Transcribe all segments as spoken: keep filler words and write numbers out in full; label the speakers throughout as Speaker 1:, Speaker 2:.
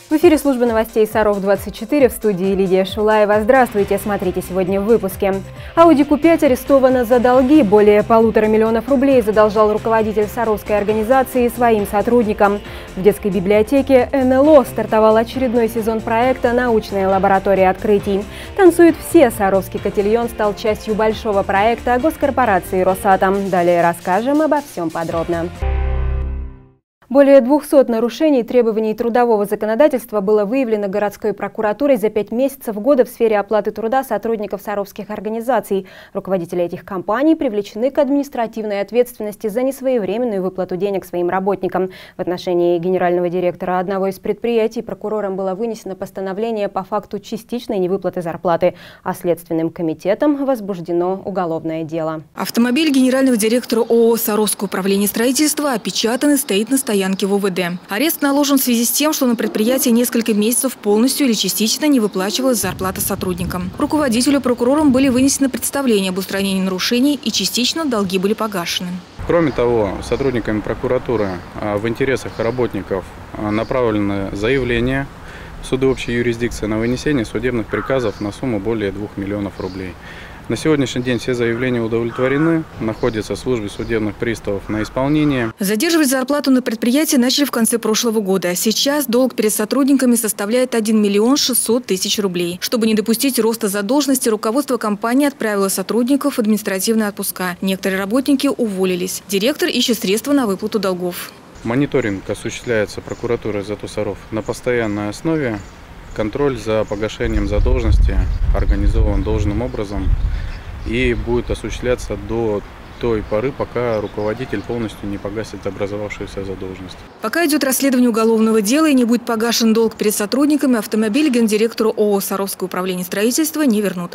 Speaker 1: В эфире службы новостей Саров двадцать четыре, в студии Лидия Шулаева. Здравствуйте, смотрите сегодня в выпуске. Ауди Ку пять арестована за долги. Более полутора миллионов рублей задолжал руководитель саровской организации своим сотрудникам. В детской библиотеке эн эл о стартовал очередной сезон проекта «Научная лаборатория открытий». «Танцуют все» саровский котельон стал частью большого проекта госкорпорации «Росатом». Далее расскажем обо всем подробно. Более двухсот нарушений требований трудового законодательства было выявлено городской прокуратурой за пять месяцев года в сфере оплаты труда сотрудников саровских организаций. Руководители этих компаний привлечены к административной ответственности за несвоевременную выплату денег своим работникам. В отношении генерального директора одного из предприятий прокурором было вынесено постановление по факту частичной невыплаты зарплаты, а Следственным комитетом возбуждено уголовное дело.
Speaker 2: Автомобиль генерального директора ООО «Саровское управление строительства» опечатан и стоит на стоянке в у вэ дэ. Арест наложен в связи с тем, что на предприятии несколько месяцев полностью или частично не выплачивалась зарплата сотрудникам. Руководителю прокурором были вынесены представления об устранении нарушений и частично долги были погашены.
Speaker 3: Кроме того, сотрудниками прокуратуры в интересах работников направлены заявления в суды общей юрисдикции на вынесение судебных приказов на сумму более двух миллионов рублей. На сегодняшний день все заявления удовлетворены, находятся в службе судебных приставов на исполнении.
Speaker 2: Задерживать зарплату на предприятии начали в конце прошлого года. Сейчас долг перед сотрудниками составляет один миллион шестьсот тысяч рублей. Чтобы не допустить роста задолженности, руководство компании отправило сотрудников в административные отпуска. Некоторые работники уволились. Директор ищет средства на выплату долгов.
Speaker 3: Мониторинг осуществляется прокуратурой зато Саров на постоянной основе. Контроль за погашением задолженности организован должным образом и будет осуществляться до той поры, пока руководитель полностью не погасит образовавшуюся задолженность.
Speaker 2: Пока идет расследование уголовного дела и не будет погашен долг перед сотрудниками, автомобиль гендиректору ООО «Саровское управление строительства» не вернут.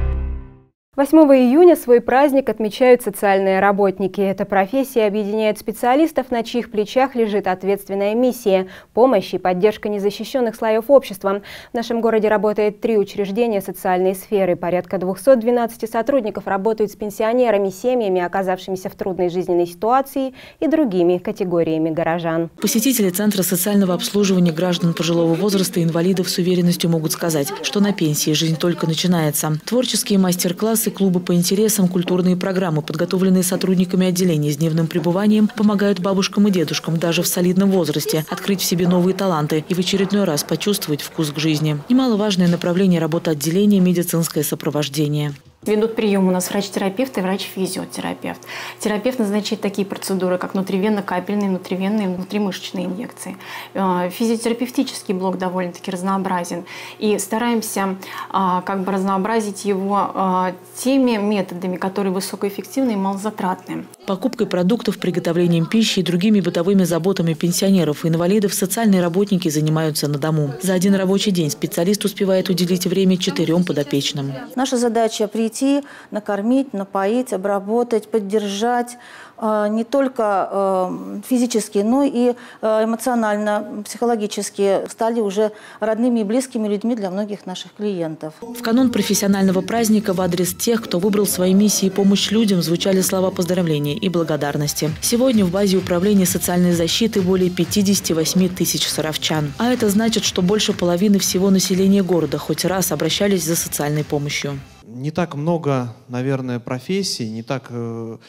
Speaker 1: восьмого июня свой праздник отмечают социальные работники. Эта профессия объединяет специалистов, на чьих плечах лежит ответственная миссия – помощь и поддержка незащищенных слоев общества. В нашем городе работает три учреждения социальной сферы. Порядка двухсот двенадцати сотрудников работают с пенсионерами, семьями, оказавшимися в трудной жизненной ситуации, и другими категориями горожан.
Speaker 4: Посетители Центра социального обслуживания граждан пожилого возраста и инвалидов с уверенностью могут сказать, что на пенсии жизнь только начинается. Творческие мастер-классы, клубы по интересам, культурные программы, подготовленные сотрудниками отделений с дневным пребыванием, помогают бабушкам и дедушкам даже в солидном возрасте открыть в себе новые таланты и в очередной раз почувствовать вкус к жизни. Немаловажное направление работы отделения – медицинское сопровождение.
Speaker 5: Ведут прием у нас врач-терапевт и врач-физиотерапевт. Терапевт назначает такие процедуры, как внутривенно-капельные, внутривенные, внутримышечные инъекции. Физиотерапевтический блок довольно-таки разнообразен. И стараемся как бы разнообразить его теми методами, которые высокоэффективны и малозатратны.
Speaker 4: Покупкой продуктов, приготовлением пищи и другими бытовыми заботами пенсионеров и инвалидов социальные работники занимаются на дому. За один рабочий день специалист успевает уделить время четырем подопечным.
Speaker 6: Наша задача – прийти, накормить, напоить, обработать, поддержать не только физически, но и эмоционально, психологически. Стали уже родными и близкими людьми для многих наших клиентов.
Speaker 4: В канун профессионального праздника в адрес тех, кто выбрал своей миссией помощь людям, звучали слова поздравления и благодарности. Сегодня в базе управления социальной защиты более пятидесяти восьми тысяч саровчан. А это значит, что больше половины всего населения города хоть раз обращались за социальной помощью.
Speaker 7: Не так много, наверное, профессий, не так э,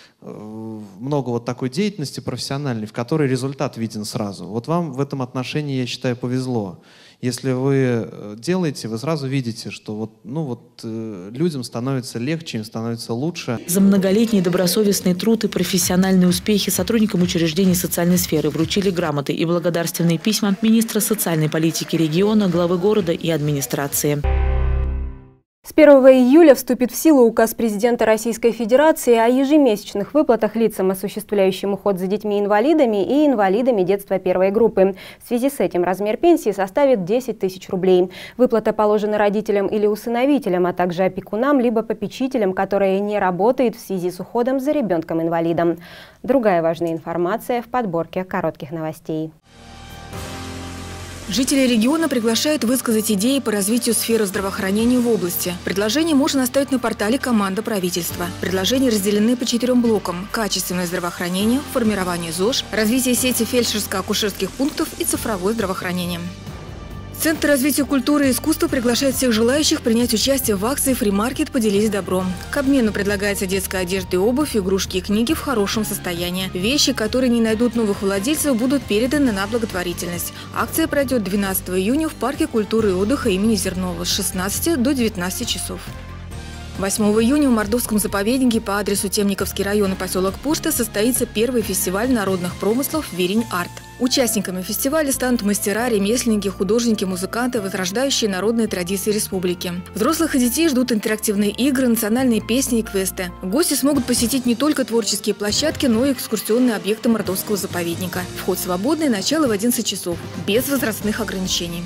Speaker 7: много вот такой деятельности профессиональной, в которой результат виден сразу. Вот вам в этом отношении, я считаю, повезло. Если вы делаете, вы сразу видите, что вот, ну вот, э, людям становится легче, им становится лучше.
Speaker 4: За многолетний добросовестный труд и профессиональные успехи сотрудникам учреждений социальной сферы вручили грамоты и благодарственные письма министра социальной политики региона, главы города и администрации.
Speaker 1: С первого июля вступит в силу указ президента Российской Федерации о ежемесячных выплатах лицам, осуществляющим уход за детьми-инвалидами и инвалидами детства первой группы. В связи с этим размер пенсии составит десять тысяч рублей. Выплата положена родителям или усыновителям, а также опекунам либо попечителям, которые не работают в связи с уходом за ребенком-инвалидом. Другая важная информация в подборке коротких новостей.
Speaker 2: Жители региона приглашают высказать идеи по развитию сферы здравоохранения в области. Предложения можно оставить на портале «Команда правительства». Предложения разделены по четырем блокам – качественное здравоохранение, формирование ЗОЖ, развитие сети фельдшерско-акушерских пунктов и цифровое здравоохранение. Центр развития культуры и искусства приглашает всех желающих принять участие в акции «Фримаркет. Поделись добром». К обмену предлагается детская одежда и обувь, игрушки и книги в хорошем состоянии. Вещи, которые не найдут новых владельцев, будут переданы на благотворительность. Акция пройдет двенадцатого июня в Парке культуры и отдыха имени Зернова с шестнадцати до девятнадцати часов. восьмого июня в Мордовском заповеднике по адресу Темниковский район и поселок Пушта состоится первый фестиваль народных промыслов «Вирень-Арт». Участниками фестиваля станут мастера, ремесленники, художники, музыканты, возрождающие народные традиции республики. Взрослых и детей ждут интерактивные игры, национальные песни и квесты. Гости смогут посетить не только творческие площадки, но и экскурсионные объекты Мордовского заповедника. Вход свободный, начало в одиннадцать часов, без возрастных ограничений.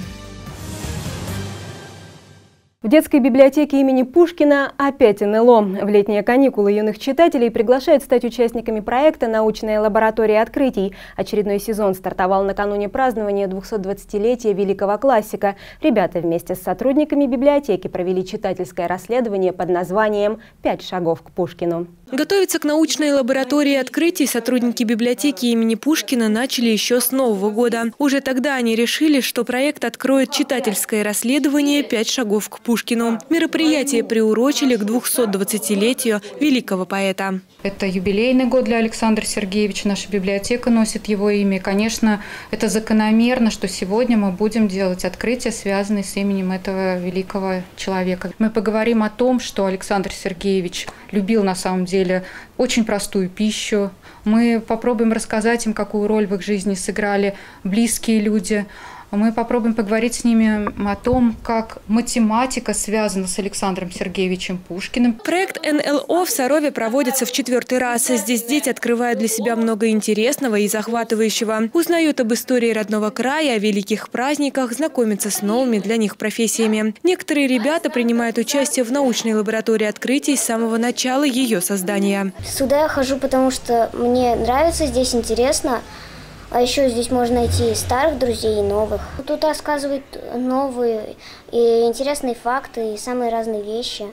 Speaker 1: В детской библиотеке имени Пушкина опять эн эл о. В летние каникулы юных читателей приглашают стать участниками проекта «Научная лаборатория открытий». Очередной сезон стартовал накануне празднования двухсотдвадцатилетия великого классика. Ребята вместе с сотрудниками библиотеки провели читательское расследование под названием «Пять шагов к Пушкину».
Speaker 8: Готовиться к научной лаборатории открытий сотрудники библиотеки имени Пушкина начали еще с Нового года. Уже тогда они решили, что проект откроет читательское расследование «Пять шагов к Пушкину». Мероприятие приурочили к двухсотдвадцатилетию великого поэта.
Speaker 9: Это юбилейный год для Александра Сергеевича. Наша библиотека носит его имя. И, конечно, это закономерно, что сегодня мы будем делать открытия, связанные с именем этого великого человека. Мы поговорим о том, что Александр Сергеевич любил на самом деле очень простую пищу. Мы попробуем рассказать им, какую роль в их жизни сыграли близкие люди. Мы попробуем поговорить с ними о том, как математика связана с Александром Сергеевичем Пушкиным.
Speaker 8: Проект эн эл о в Сарове проводится в четвертый раз. Здесь дети открывают для себя много интересного и захватывающего. Узнают об истории родного края, о великих праздниках, знакомятся с новыми для них профессиями. Некоторые ребята принимают участие в научной лаборатории открытий с самого начала ее создания.
Speaker 10: Сюда я хожу, потому что мне нравится, здесь интересно. А еще здесь можно найти старых друзей и новых. Тут рассказывают новые и интересные факты, и самые разные вещи.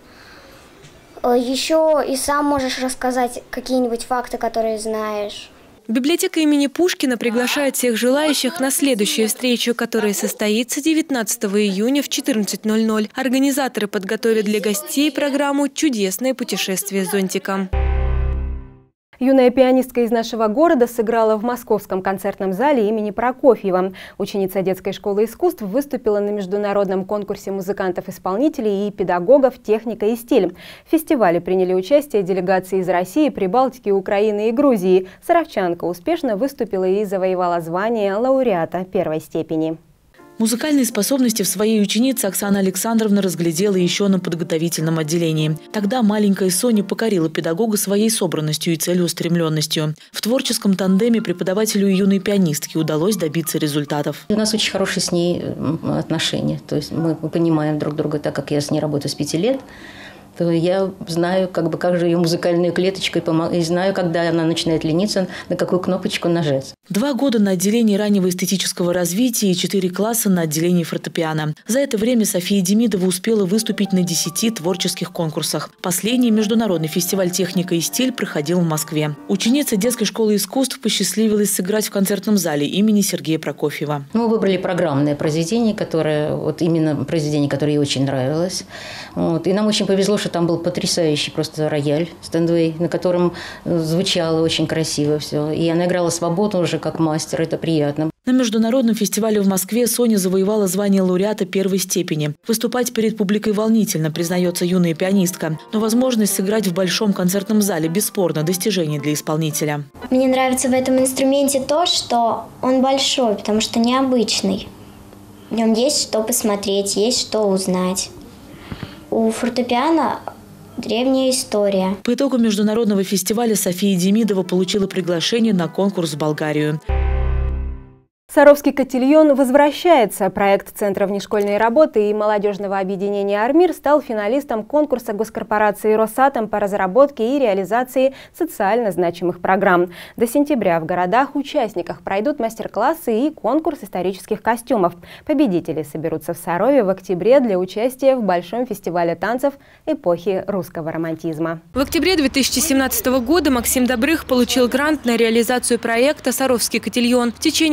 Speaker 10: Еще и сам можешь рассказать какие-нибудь факты, которые знаешь.
Speaker 8: Библиотека имени Пушкина приглашает всех желающих на следующую встречу, которая состоится девятнадцатого июня в четырнадцать ноль ноль. Организаторы подготовят для гостей программу «Чудесное путешествие с зонтиком».
Speaker 1: Юная пианистка из нашего города сыграла в Московском концертном зале имени Прокофьева. Ученица детской школы искусств выступила на международном конкурсе музыкантов-исполнителей и педагогов «Техника и стиль». В фестивале приняли участие делегации из России, Прибалтики, Украины и Грузии. Саровчанка успешно выступила и завоевала звание лауреата первой степени.
Speaker 4: Музыкальные способности в своей ученице Оксана Александровна разглядела еще на подготовительном отделении. Тогда маленькая Соня покорила педагога своей собранностью и целеустремленностью. В творческом тандеме преподавателю и юной пианистке удалось добиться результатов.
Speaker 11: У нас очень хорошие с ней отношения. То есть мы понимаем друг друга, так как я с ней работаю с пяти лет. То я знаю, как бы, как же ее музыкальная клеточка, и знаю, когда она начинает лениться, на какую кнопочку нажать.
Speaker 4: Два года на отделении раннего эстетического развития и четыре класса на отделении фортепиано. За это время София Демидова успела выступить на десяти творческих конкурсах. Последний международный фестиваль «Техника и стиль» проходил в Москве. Ученица детской школы искусств посчастливилась сыграть в концертном зале имени Сергея Прокофьева.
Speaker 11: Мы выбрали программное произведение, которое, вот именно произведение, которое ей очень нравилось. Вот. И нам очень повезло, что там был потрясающий просто рояль Стендвей, на котором звучало очень красиво все. И она играла свободно уже как мастер, это приятно.
Speaker 4: На международном фестивале в Москве Соня завоевала звание лауреата первой степени. Выступать перед публикой волнительно, признается юная пианистка. Но возможность сыграть в большом концертном зале бесспорно достижение для исполнителя.
Speaker 10: Мне нравится в этом инструменте то, что он большой, потому что необычный. В нем есть что посмотреть, есть что узнать. У фортепиано древняя история.
Speaker 4: По итогу международного фестиваля София Демидова получила приглашение на конкурс в Болгарию.
Speaker 1: Саровский котельон возвращается. Проект Центра внешкольной работы и молодежного объединения «Армир» стал финалистом конкурса госкорпорации «Росатом» по разработке и реализации социально значимых программ. До сентября в городах-участниках пройдут мастер-классы и конкурс исторических костюмов. Победители соберутся в Сарове в октябре для участия в Большом фестивале танцев эпохи русского романтизма.
Speaker 8: В октябре две тысячи семнадцатого года Максим Добрых получил грант на реализацию проекта «Саровский котельон». В течение полугода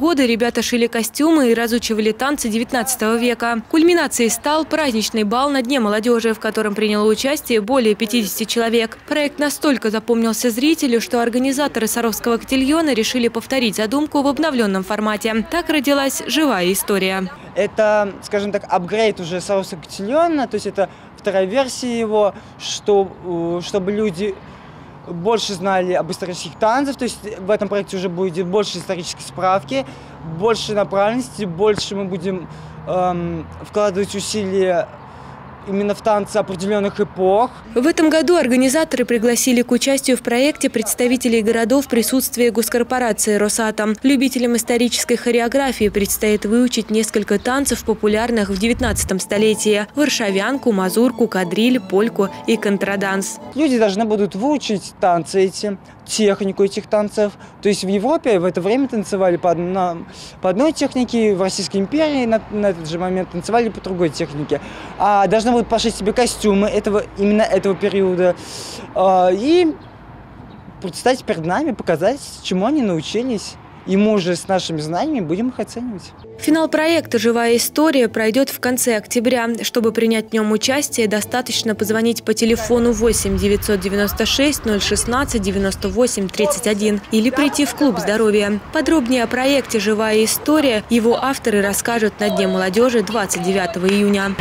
Speaker 8: годы ребята шили костюмы и разучивали танцы девятнадцатого века. Кульминацией стал праздничный бал на Дне молодежи, в котором приняло участие более пятидесяти человек. Проект настолько запомнился зрителю, что организаторы Саровского котельона решили повторить задумку в обновленном формате. Так родилась живая история.
Speaker 12: Это, скажем так, апгрейд уже Саровского котельона, то есть это вторая версия его, что, чтобы люди больше знали об исторических танцах, то есть в этом проекте уже будет больше исторической справки, больше направленности, больше мы будем эм, вкладывать усилия именно в танцы определенных эпох.
Speaker 8: В этом году организаторы пригласили к участию в проекте представителей городов в присутствии госкорпорации «Росатом». Любителям исторической хореографии предстоит выучить несколько танцев, популярных в девятнадцатом столетии – варшавянку, мазурку, кадриль, польку и контраданс.
Speaker 12: Люди должны будут выучить танцы эти, технику этих танцев. То есть в Европе в это время танцевали по, одна, по одной технике, в Российской империи на, на этот же момент танцевали по другой технике. А должны будут пошить себе костюмы этого, именно этого периода и предстать перед нами, показать, чему они научились. И мы уже с нашими знаниями будем их оценивать.
Speaker 8: Финал проекта «Живая история» пройдет в конце октября. Чтобы принять в нем участие, достаточно позвонить по телефону восемь девятьсот девяносто шесть ноль шестнадцать девяносто восемь тридцать один или прийти в клуб здоровья. Подробнее о проекте «Живая история» его авторы расскажут на Дне молодежи двадцать девятого июня.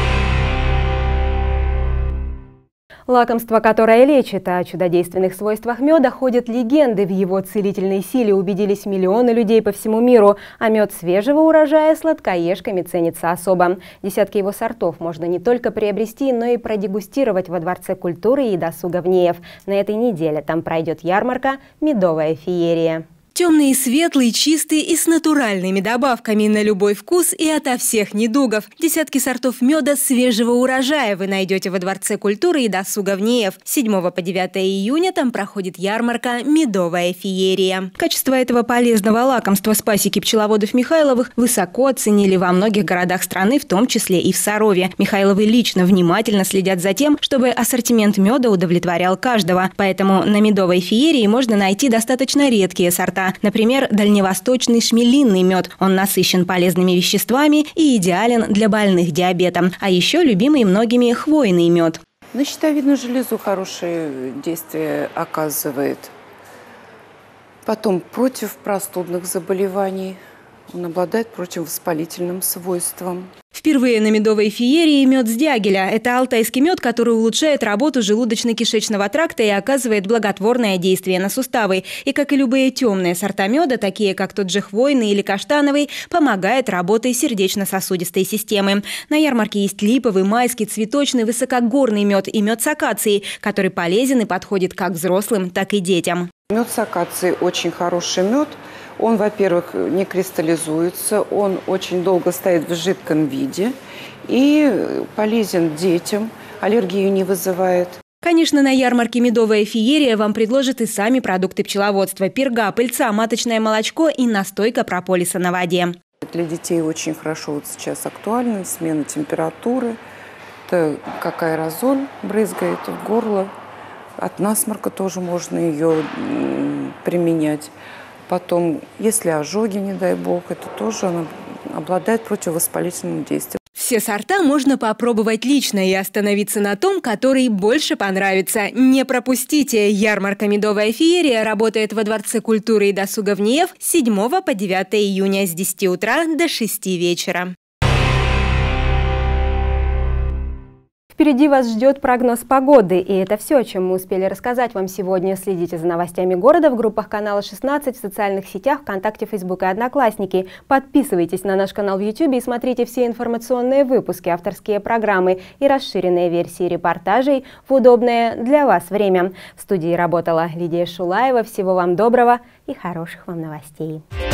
Speaker 1: Лакомство, которое лечит, о чудодейственных свойствах меда ходят легенды. В его целительной силе убедились миллионы людей по всему миру. А мед свежего урожая сладкоежками ценится особо. Десятки его сортов можно не только приобрести, но и продегустировать во Дворце культуры и досуга в НИЭФ. На этой неделе там пройдет ярмарка «Медовая феерия».
Speaker 13: Темный и светлый, чистый и с натуральными добавками на любой вкус и ото всех недугов. Десятки сортов меда свежего урожая вы найдете во Дворце культуры и досуга в НИЭФ. С седьмого по девятое июня там проходит ярмарка «Медовая феерия». Качество этого полезного лакомства с пасеки пчеловодов Михайловых высоко оценили во многих городах страны, в том числе и в Сарове. Михайловы лично внимательно следят за тем, чтобы ассортимент меда удовлетворял каждого. Поэтому на «Медовой феерии» можно найти достаточно редкие сорта. Например, дальневосточный шмелинный мед. Он насыщен полезными веществами и идеален для больных диабетом. А еще любимый многими хвойный мед.
Speaker 14: На щитовидную железу хорошее действие оказывает. Потом против простудных заболеваний. Он обладает противовоспалительным свойством.
Speaker 13: Впервые на «Медовой феерии» мед с дягеля. Это алтайский мед, который улучшает работу желудочно-кишечного тракта и оказывает благотворное действие на суставы. И, как и любые темные сорта меда, такие как тот же хвойный или каштановый, помогает работе сердечно-сосудистой системы. На ярмарке есть липовый, майский, цветочный, высокогорный мед и мед с акацией, который полезен и подходит как взрослым, так и детям.
Speaker 14: Мед с акацией очень хороший мед. Он, во-первых, не кристаллизуется, он очень долго стоит в жидком виде и полезен детям, аллергию не вызывает.
Speaker 13: Конечно, на ярмарке «Медовая феерия» вам предложат и сами продукты пчеловодства – перга, пыльца, маточное молочко и настойка прополиса на воде.
Speaker 14: Для детей очень хорошо вот сейчас актуальна смена температуры, это как аэрозоль брызгает в горло, от насморка тоже можно ее применять. Потом, если ожоги, не дай бог, это тоже она обладает противовоспалительным действием.
Speaker 13: Все сорта можно попробовать лично и остановиться на том, который больше понравится. Не пропустите! Ярмарка «Медовая феерия» работает во Дворце культуры и досуга в НИЭФ с седьмого по девятое июня с десяти утра до шести вечера.
Speaker 1: Впереди вас ждет прогноз погоды. И это все, о чем мы успели рассказать вам сегодня. Следите за новостями города в группах канала шестнадцать, в социальных сетях, ВКонтакте, Фейсбук и Одноклассники. Подписывайтесь на наш канал в Ютубе и смотрите все информационные выпуски, авторские программы и расширенные версии репортажей в удобное для вас время. В студии работала Лидия Шулаева. Всего вам доброго и хороших вам новостей.